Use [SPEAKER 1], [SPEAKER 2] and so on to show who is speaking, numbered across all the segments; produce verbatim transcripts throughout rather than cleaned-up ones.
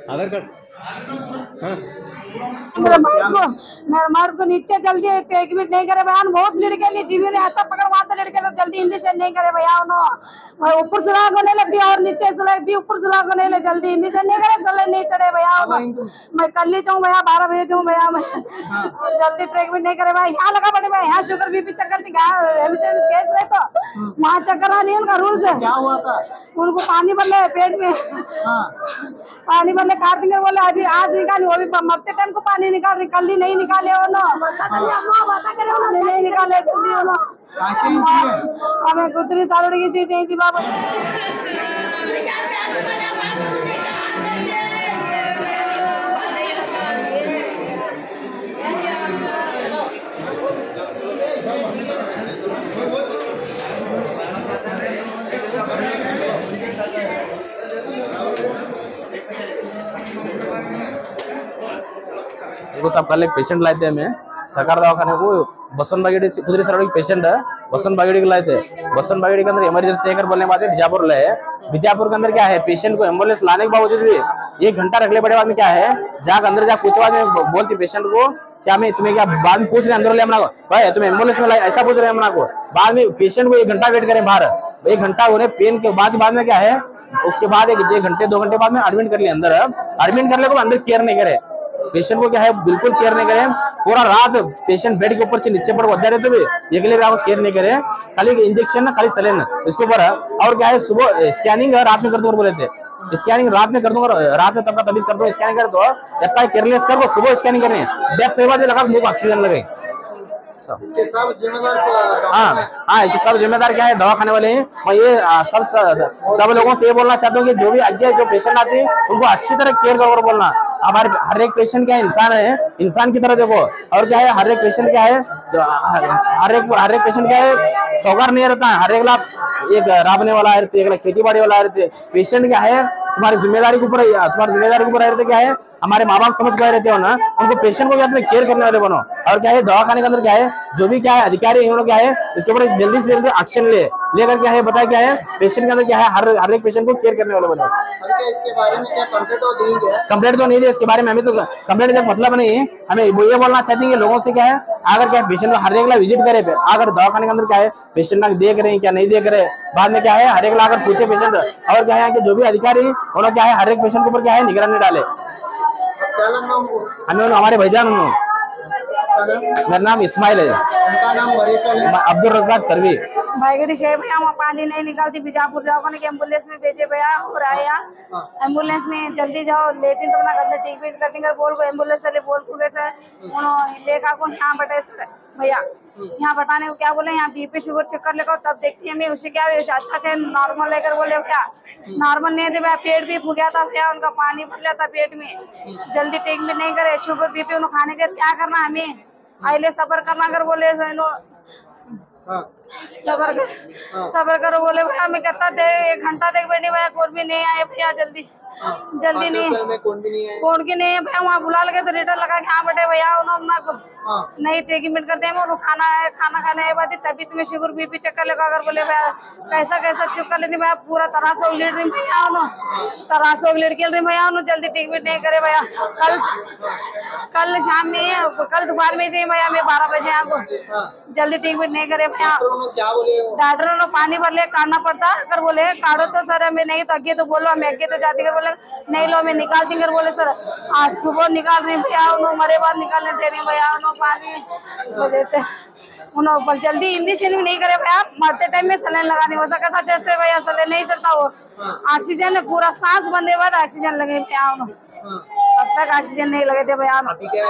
[SPEAKER 1] आधार card. हाँ
[SPEAKER 2] मेरे मर्द को मेरे मर्द को नीचे जल्दी ट्रीटमेंट नहीं करे भैया, बहुत लड़के लिए जीवी ने आता पकड़ मारते लड़के लोग जल्दी इंजेक्शन नहीं करे भैया, उन्होंने ऊपर सुलाग होने ले भी और नीचे सुलाग भी ऊपर सुलाग होने ले जल्दी इंजेक्शन नहीं करे, सले नहीं चढ़े भैया। मैं कल ही जाऊँ भैया, बारह बजे जाऊँ भैया, मैं जल्दी ट्रीटमेंट नहीं करे भाई। यहाँ लगा पड़े भाई, यहाँ शुगर बीपी चक्कर गैस रहे तो वहाँ चक्कर आनी उनका रूल्स है।
[SPEAKER 3] क्या हुआ था?
[SPEAKER 2] उनको पानी भर ले पेट में, पानी भर ले कार दिंगर बोले अभी आज निकाली, वो भी मरते टाइम को पानी निकाल रही, कल ही नहीं निकाले हो ना, नहीं निकाले जल्दी हो ना। हमें कुतरी सालों की चीज चाहिए बाबा।
[SPEAKER 4] देखो साहब, कल एक पेशेंट लाए थे हमें सरकार दवाखाने को, बसवन बागेड़ी खुदरी सराउंड पेशेंट है, बसवन बागेड़ी को लाए थे। बसवन बागेड़ी के अंदर इमरजेंसी है बोलने के बाद बीजापुर लाए। बीजापुर के अंदर क्या है, पेशेंट को एम्बुलेंस लाने के बावजूद भी एक घंटा रखने पड़े बाद में क्या है, जाकर अंदर जा पूछे बाद में बोलती पेशेंट को क्या मैं तुम्हें क्या बाद में पूछ रहे अंदर ले हमना को भाई तुम्हें एम्बुलेंस में लाए, ऐसा पूछ रहे हैं हमना को। बाद में पेशेंट को एक घंटा वेट करें बाहर, एक घंटा उन्हें पेन के बाद बाद में क्या है, उसके बाद एक घंटे दो घंटे बाद में एडमिट कर लिया अंदर। एडमिट कर ले को अंदर केयर नहीं करे पेशेंट को, क्या है बिल्कुल केयर नहीं करे। पूरा रात पेशेंट बेड के ऊपर से नीचे पर वधा रहते हुए ये के लिए आपको केयर नहीं करे, खाली इंजेक्शन खाली सलेन इसके ऊपर। और क्या है, सुबह स्कैनिंग रात में कर दो बोले थे, स्कैनिंग रात में कर दूंगा, रात में तब का तभी कर दो स्कैनिंग कर दो, जब केयरलेस कर दो सुबह स्कैनिंग करनी डेथ के बाद लगा मुंह ऑक्सीजन लगे।
[SPEAKER 3] इसके सब जिम्मेदार
[SPEAKER 4] हाँ हाँ इसके सब जिम्मेदार क्या है, दवाखाने वाले हैं। मैं ये सब सब लोगों से ये बोलना चाहता हूँ कि जो भी आगे जो पेशेंट आते हैं उनको अच्छी तरह केयर कर बोलना। हमारे हर एक पेशेंट क्या है, इंसान है, इंसान की तरह देखो। और क्या है, हर एक पेशेंट क्या है, जो हर एक हर एक पेशेंट क्या है सौगार नहीं रहता है, हर एक लाभ एक राबने वाला रहते, एक खेती बाड़ी वाला रहते। पेशेंट क्या है तुम्हारी जिम्मेदारी के ऊपर, तुम्हारी जिम्मेदारी के ऊपर रहते क्या है, हमारे माँ बाप समझ गए रहते हो ना, उनको पेशेंट को क्या तुम्हें केयर करने वाले बनो। और क्या है दवाखाने के अंदर क्या है, जो भी क्या है अधिकारी है उन्होंने क्या है इसके ऊपर जल्दी से जल्दी एक्शन ले लेकर क्या है बताया क्या है पेशेंट के अंदर क्या है हर हर एक पेशेंट को केयर करने वाले बनो।
[SPEAKER 3] इसके बारे में क्या कंप्लेंट तो देंगे?
[SPEAKER 4] कंप्लेंट तो नहीं दे इसके बारे में, हमें तो कंप्लेंट का मतलब नहीं है। हमें ये बोलना चाहते हैं लोगों से क्या है, अगर क्या पेशेंट को हर एक ला विजिट करे, अगर दवाखाने के अंदर क्या है पेशेंट ना देख रहे हैं क्या नहीं देख रहे, बाद में क्या है हर एक ला अगर पूछे पेशेंट, और क्या है कि जो भी अधिकारी उन्होंने क्या है हर एक पेशेंट के ऊपर क्या है निगरानी डाले। हमें हमारे भाईजान उन्होंने, मेरा नाम इस्माइल है,
[SPEAKER 3] उनका नाम
[SPEAKER 4] अब्दुल रज़ाक तरवी।
[SPEAKER 2] भाईगढ़ी से भैया वहाँ पानी नहीं निकालती, बीजापुर दवाखाने के एम्बुलेंस में भेजे भैया और आए यहाँ एम्बुलेंस में जल्दी जाओ लेकिन तो ना करते टिकट कटिंग बोल को एम्बुलेंस चले बोल को सर उन्होंने लेखा को यहाँ बटे सर भैया यहाँ बताने को क्या बोले, यहाँ बीपी शुगर चेक कर लेगा तब देखती है मैं उसे क्या अच्छा से नॉर्मल लेकर बोले क्या नॉर्मल नहीं थे भैया, पेट भी फूक गया था भैया, उनका पानी भर लिया था पेट में, जल्दी ट्रीटमेंट नहीं करे, शुगर बीपी उन्होंने खाने के क्या करना हमें आइले सबर करना कर बोले सबर कर सबर करो बोले भैया। मैं कहता दे एक घंटा देख बैठी भैया, कौन भी नहीं आए भैया, जल्दी जल्दी नहीं
[SPEAKER 3] कौन भी नहीं है,
[SPEAKER 2] कौन की नहीं है भैया। वहाँ बुला लगे तो रिटर्न लगा के हाँ बेटे भैया उन्होंने नहीं ट्रीटमेंट करते हैं वो खाना है, खाना खाने के बाद तभी तुम्हें शुगर बीपी चक्कर लगा कर बोले भैया कैसा कैसा चेक कर लेती भैया, पूरा तरह से लीड रही भैया उन्होंने तरह से लीड खेल रही भैया उन्होंने, जल्दी ट्रीटमेंट नहीं करे भैया। कल कल शाम में कल दोपहर में चाहिए भैया, मैं बारह बजे यहाँ को जल्दी ट्रीटमेंट नहीं करे भैया। डॉक्टरों ने पानी भर ले काटना पड़ता अगर बोले काटो तो सर हमें नहीं तो अगे तो बोलो हमें अगे तो जाती कर बोले नहीं लो हमें निकाल देंगे बोले सर आज सुबह निकाल रही भैया उन्होंने मरे बाद निकालने दे रही भैया उन्होंने पानी देते उन्होंने जल्दी इंजेक्शन भी नहीं करे भैया, मरते टाइम में सलाइन लगाने वैसा कैसा चलते भैया, सलाइन नहीं चलता वो ऑक्सीजन पूरा सांस बंदे बाद ऑक्सीजन लगे भैया उन्होंने, अब तक ऑक्सीजन नहीं लगे थे भैया।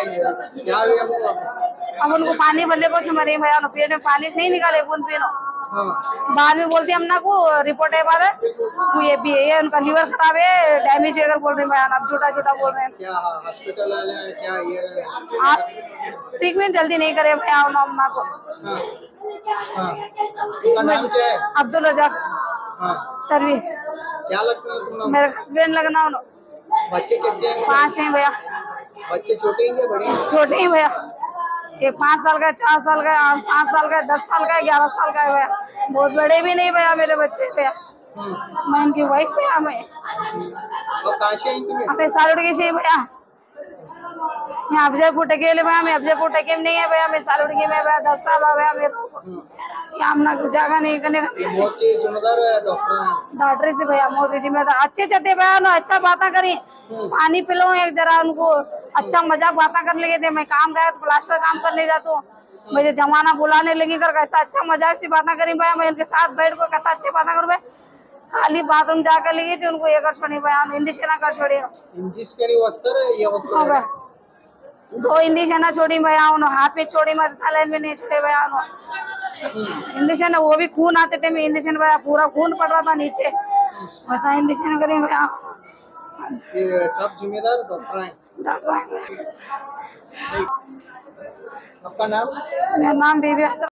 [SPEAKER 2] अब उनको पानी भरले को मरे भैया, पेट में पानी से नहीं निकाले बूंद पीनो बाद में बोलते हम ना को रिपोर्ट है बाद वो ये भी है उनका लीवर खराब है डैमेज है बोल रहे हैं, अब झूठा झूठा बोल रहे हैं।
[SPEAKER 3] क्या हॉस्पिटल क्या ये
[SPEAKER 2] ट्रीटमेंट जल्दी नहीं करे भैया अम्मा को।
[SPEAKER 3] नाम क्या है?
[SPEAKER 2] अब्दुल रज़ाक तरवी।
[SPEAKER 3] क्या लगता है तुम?
[SPEAKER 2] मेरा हस्बैंड लगना उन्होंने।
[SPEAKER 3] बच्चे कितने हैं?
[SPEAKER 2] पाँच हैं भैया।
[SPEAKER 3] बच्चे छोटे हैं बड़े हैं?
[SPEAKER 2] छोटे हैं भैया, एक पाँच साल का, चार साल का, सात साल का, दस साल का, ग्यारह साल का है भैया, बहुत बड़े भी नहीं भैया मेरे बच्चे भैया। मैं इनकी वाइफ भैया मैं
[SPEAKER 3] और कहाँ से आई तुम्हें?
[SPEAKER 2] अपने सालोड के से भैया यहाँ अफजलपुर टकेले भैया मैं अफजलपुर टके में नहीं है भैया मैं सालोड की में भैया दस साल हो गया मेरे को यहाँ हमना जगह नहीं करने
[SPEAKER 3] ये मौत के जिम्मेदार डॉक्टर हैं।
[SPEAKER 2] डॉक्टर से भैया मोदी जी में अच्छे चलते भैया उन्होंने अच्छा बातें करी पानी पिलो एक जरा उनको अच्छा मजाक बातें कर लगे थे मैं काम गया तो प्लास्टर काम करने जाता हूँ मुझे जमाना बुलाने लगी कर कैसा अच्छा मजाक सी बातें करी भैया मैं उनके साथ बैठ को कहता अच्छी बातें करूँ खाली बाथरूम जाकर लगी थी उनको ये कर छोड़ी भैया इंजेक्शन कर छोड़ी
[SPEAKER 3] इंजेक्शन वस्त्र ये वस्त्र
[SPEAKER 2] हो गया दो इंजेक्शन छोड़ी भैया उन्होंने हाथ में छोड़ी मत साले में नहीं छोड़े भैया उन्होंने इंजेक्शन वो भी खून आते थे मैं इंजेक्शन भैया पूरा खून पड़ रहा था नीचे वैसा इंजेक्शन करी भैया
[SPEAKER 3] ये सब जिम्मेदार डॉक्टर हैं।
[SPEAKER 2] डॉक्टर
[SPEAKER 3] आपका नाम?
[SPEAKER 2] मेरा नाम बीबी